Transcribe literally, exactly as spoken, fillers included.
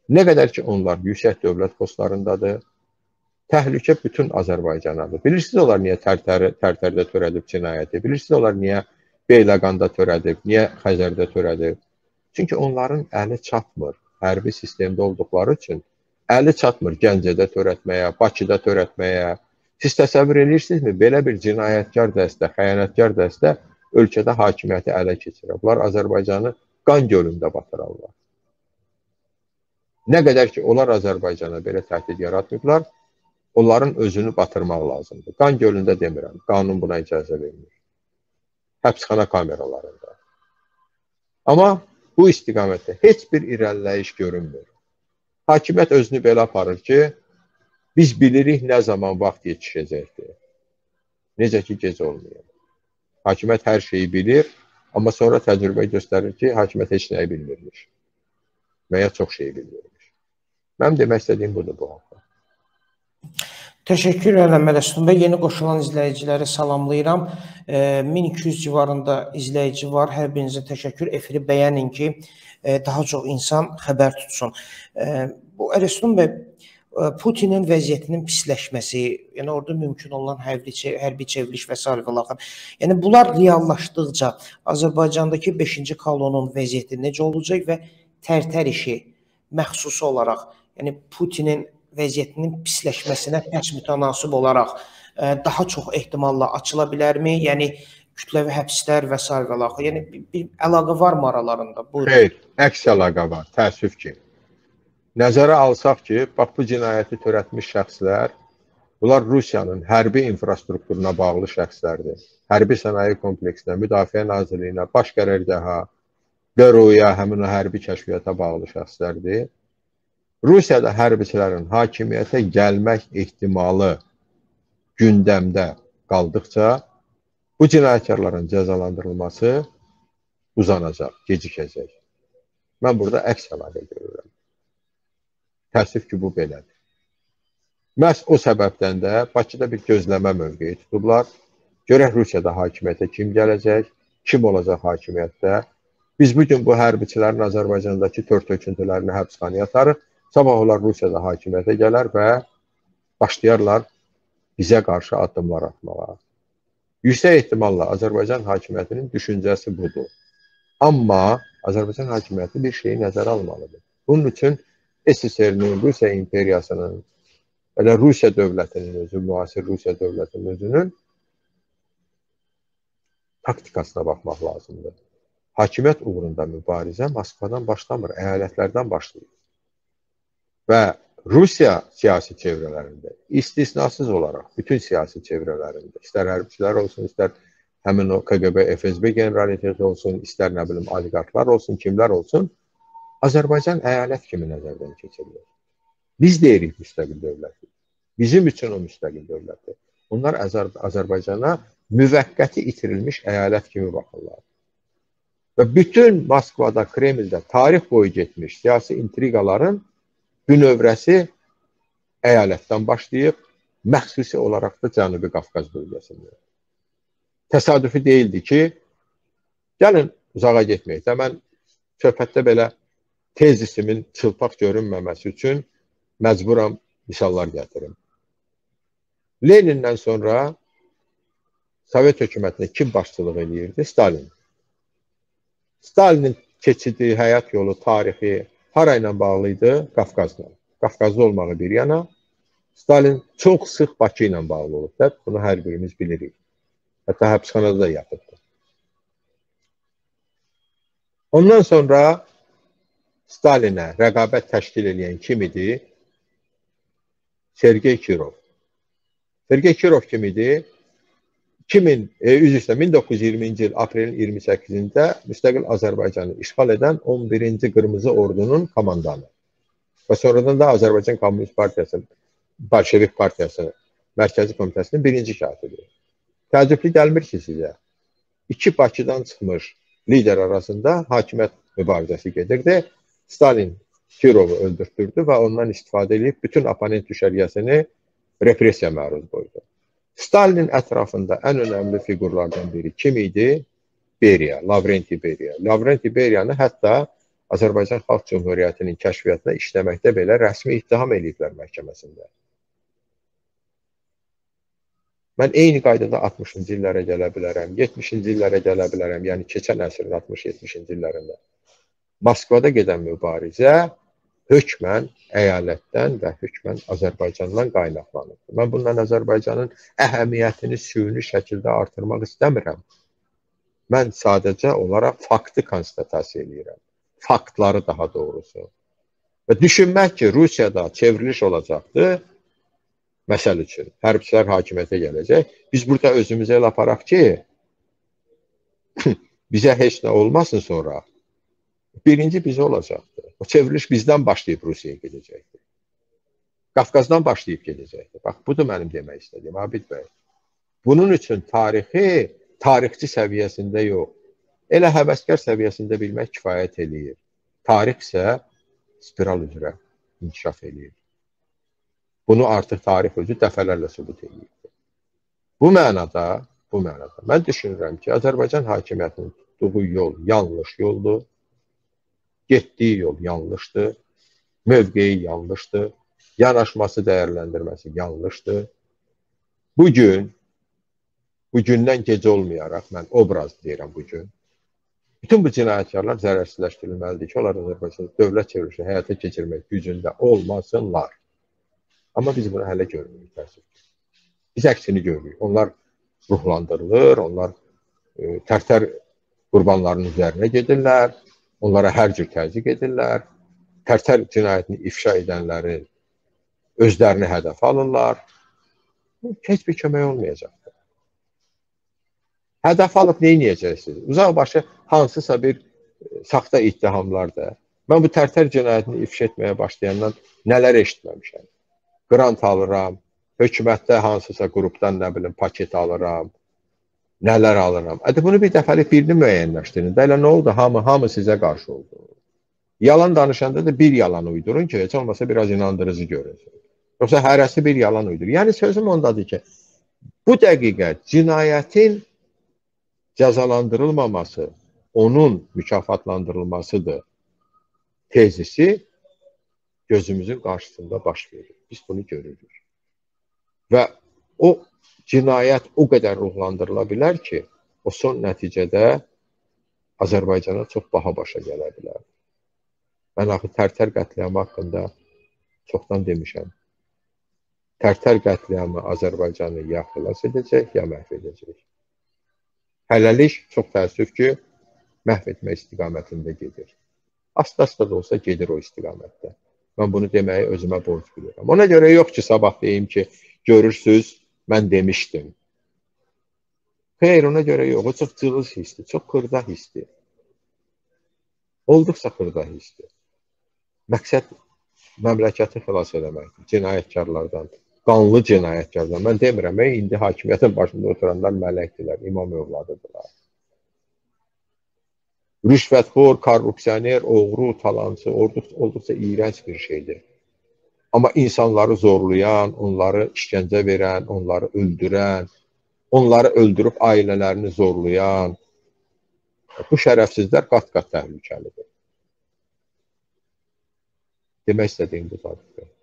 Nə qədər ki, onlar yüksək dövlət postlarındadır, təhlükə bütün Azərbaycanadır. Bilirsiniz, onlar niyə Tərtərdə törədib cinayəti? Bilirsiniz, onlar niyə Beyləqanda törədib, niyə Xəzərdə törədib? Çünki onların əli çatmır, hərbi sistemdə olduqları üçün əli çatmır Gəncədə törətməyə, Bakıda törətməyə. Siz təsəvvür edirsinizmi? Belə bir cinayətkar dəstə, xəyanətkar dəstə ölkədə hakimiyyəti ələ keçirər. Bunlar Azərbaycanı qan gölündə batırarlar. Nə qədər ki, onlar Azərbaycana belə təhdid yaratmayıblar, onların özünü batırmaq lazımdır. Qan gölündə demirəm, qanun buna icazə vermir. Həbsxana kameralarında. Amma bu istiqamətdə heç bir irəliləyiş görünmür. Hakimiyyət özünü belə aparır ki, biz bilirik nə zaman vaxt yetişəcəkdir. Necə ki, gec olmuyor. Hakimiyyət hər şeyi bilir, amma sonra təcrübə göstərir ki, hakimiyyət heç nəyi bilmirmiş. Və ya çox şeyi bilmirmiş. Mənim demək istədiyim budur bu haqda. Təşəkkür edirəm Ələsdin bəy. Yeni qoşulan izləyiciləri salamlayıram. min iki yüz civarında izləyici var. Hər birinizə təşəkkür. Efiri bəyənin ki, daha çox insan xəbər tutsun. Bu Ələsdin bəy, Putinin vəziyyətinin pisləşməsi, yəni orada mümkün olan hərbi, hərbi çevriliş və s. Yəni bunlar reallaşdıqca Azərbaycandakı beşinci kolonun vəziyyəti necə olacaq və Tərtər işi məxsusi olaraq, yəni Putinin vəziyyətinin pisləşməsinə tərs mütənasib olaraq daha çox ehtimalla açıla bilərmi? Yəni kütləvi həbslər və s. Yəni bir, bir əlaqə varmı aralarında? Buyurun. Xeyr, əks əlaqə var, təəssüf ki. Nəzərə alsaq ki, bax bu cinayəti törətmiş şəxslər, bunlar Rusiyanın hərbi infrastrukturuna bağlı şəxslərdir. Hərbi sənaye kompleksinə, Müdafiə Nazirliyinə, baş qərargaha, Qəroya, həmin o hərbi kəşfiyyata bağlı şəxslərdir. Rusiyada hərbiçilərin hakimiyyətə gəlmək ehtimalı gündəmdə qaldıqca bu cinayətkarların cəzalandırılması uzanacaq, gecikəcək. Mən burada əks əlaqə görürəm. Təəssüf ki, bu belədir. Məhz o səbəbdən də Bakıda bir gözləmə mövqeyi tutublar. Görək Rusiyada hakimiyyətə kim gələcək, kim olacaq hakimiyyətdə. Biz bugün bu hərbiçilərin Azərbaycandakı tört-töküntülərini həbsxanaya atarıq. Sabah onlar Rusiyada hakimiyyətə gələr və başlayarlar bizə qarşı addımlar atmağa. Yüksək ehtimalla Azərbaycan hakimiyyətinin düşüncəsi budur. Amma Azərbaycan hakimiyyəti bir şeyi nəzərə almalıdır. Bunun üçün S S R-nin, Rusiya imperiyasının, elə Rusiya dövlətinin özü, müasir Rusiya dövlətinin özünün taktikasına baxmaq lazımdır. Hakimiyyət uğrunda mübarizə Moskvadan başlamır, əyalətlərdən başlayır. Və Rusiya siyasi çevrələrində, istisnasız olaraq bütün siyasi çevrələrində, istər hərbçilər olsun, istər həmin o K G B, F S B generaliteti olsun, istər nə bilim oliqarxlar olsun, kimlər olsun, Azərbaycan əyalət kimi nəzərdən keçirilir. Biz deyirik müstəqil dövləti. Bizim üçün o müstəqil dövləti. Onlar Azər Azərbaycana müvəqqəti itirilmiş əyalət kimi baxırlar. Və bütün Moskvada, Kremldə tarix boyu getmiş siyasi intriqaların bünövrəsi əyalətdən başlayıb, məxsusi olaraq da Cənubi Qafqaz bölgəsində. Təsadüfi deyildi ki, gəlin uzağa getməyək də, mən söhbətdə belə tezisimin çılpaq görünməməsi üçün məcburam misallar gətirim. Lenindən sonra Sovet hökumətinə kim başçılıq edirdi? Stalin. Stalinin keçidi, həyat yolu, tarixi hara ilə bağlıydı? Qafqazla. Qafqazda olmağı bir yana, Stalin çox sıx Bakı ilə bağlı olub da, bunu hər birimiz bilirik. Hətta həbsxanada da yapıbdı. Ondan sonra Stalinə rəqabət təşkil edən kim idi? Sergey Kirov. Sergey Kirov kim idi? min doqquz yüz iyirminci il aprelin iyirmi səkkizində müstəqil Azərbaycanı işğal edən on birinci Qırmızı Ordunun komandanı. Və sonradan da Azərbaycan Komünist Partiyası, Bolşevik Partiyası Mərkəzi Komitəsinin birinci katibi. Təəccüblü gəlmir ki sizə. İki Bakıdan çıxmış lider arasında hakimiyyət mübarizəsi gedirdi. Stalin Kirovu öldürtdürdü və ondan istifadə edib bütün oponent düşərgəsini repressiya məruz qoydu. Stalinin ətrafında ən önəmli figurlardan biri kim idi? Beriya, Lavrenti Beriya. Lavrenti Beriyanı hətta Azərbaycan Xalq Cümhuriyyətinin kəşfiyyatına işləməkdə belə rəsmi ittiham ediblər məhkəməsində. Mən eyni qaydada altmışıncı illərə gələ bilərəm, yetmişinci illərə gələ bilərəm, yəni keçən əsrin altmış yetmişinci illərində. Moskvada gedən mübarizə hökmən əyalətdən və hökmən Azərbaycandan qaynaqlanır. Mən bundan Azərbaycanın əhəmiyyətini süni şəkildə artırmaq istəmirəm. Mən sadəcə olaraq faktı konstatasiya edirəm. Faktları daha doğrusu. Və düşünmək ki, Rusiyada çevriliş olacaqdır, məsəl üçün, hərbçilər hakimiyyətə gələcək. Biz burada özümüzə el aparaq ki, bizə heç nə olmasın sonra. Birinci bizə olacaqdır. O çevriliş bizdən başlayıb Rusiyaya gedəcəkdir. Qafqazdan başlayıb gedəcəkdir. Bax, budur mənim demək istədiyim, Abid bəy. Bunun üçün tarixi, tarixçi səviyyəsində yox, elə həvəskar səviyyəsində bilmək kifayət eləyir. Tarix isə spiral üzrə inkişaf eləyir. Bunu artıq tarix özü dəfələrlə sübut edir. Bu mənada, bu mənada mən düşünürəm ki, Azərbaycan hakimiyyətinin tutduğu yol yanlış yoldur. Getdiyi yol yanlışdır. Mövqeyi yanlışdır. Yanaşması, dəyərləndirməsi yanlışdır. Bugün, bugündən gecə olmayaraq, mən obraz deyirəm bugün, bütün bu cinayətkarlar zərərsizləşdirilməlidir ki, onlar Azərbaycan dövlət çevrilişi həyata keçirmək gücündə olmasınlar. Amma biz bunu hələ görmürük, təəssüf ki. Biz əksini görürük. Onlar ruhlandırılır, onlar e, tərtər qurbanlarının üzərinə gedirlər, onlara hər cür təzyiq edirlər, tərtər cinayətini ifşa edənləri özlərini hədəf alırlar. Heç bir kömək olmayacaqdır. Hədəf alıb neyniyəcəksiniz? Uzaqbaşı hansısa bir saxta ittihamlar da. Mən bu tərtər cinayətini ifşa etməyə başlayandan nələr eşitməmişəm. Qrant alıram, hökumətdə hansısa qrupdan nə bilim paket alıram, nələr alıram. Ədə bunu bir dəfəlik birini müəyyənləşdirin. Də elə nə oldu? Hamı, hamı sizə qarşı oldu. Yalan danışanda da bir yalan uydurun ki, heç olmasa biraz inandırıcı görünsün. Yoxsa hərəsi bir yalan uydur. Yəni sözüm ondadır ki, bu dəqiqə cinayətin cəzalandırılmaması, onun mükafatlandırılmasıdır tezisi gözümüzün qarşısında baş verir. Biz bunu görürük. Və o cinayət o qədər ruhlandırıla bilər ki, o son nəticədə Azərbaycana çox baha başa gələ bilər. Mən axı Tərtər qətliamı haqqında çoxdan demişəm. Tərtər qətliamı Azərbaycanı ya xilas edəcək, ya məhv edəcək. Hələlik çox təəssüf ki, məhv etmə istiqamətində gedir. Asta-asta da olsa gedir o istiqamətdə. Mən bunu deməyi özümə borc bilirəm. Ona görə yox ki, sabah deyim ki, görürsünüz, mən demişdim. Xeyr, ona görə yox. O çox cılız hisdir, çox xırda hisdir. Olduqca xırda hisdir. Məqsəd məmləkəti xilas eləməkdir, cinayətkarlardan, qanlı cinayətkarlardan. Mən demirəm, indi hakimiyyətin başında oturanlar mələkdirlər, imam övladıdırlar. Rüşvətxor, korrupsioner, oğru, talancı olduqca iyrənc bir şeydir. Amma insanları zorlayan, onları işgəncə verən, onları öldürən, onları öldürüb ailələrini zorlayan, bu şərəfsizlər qat-qat təhlükəlidir. Demək istədiyim bu tabii.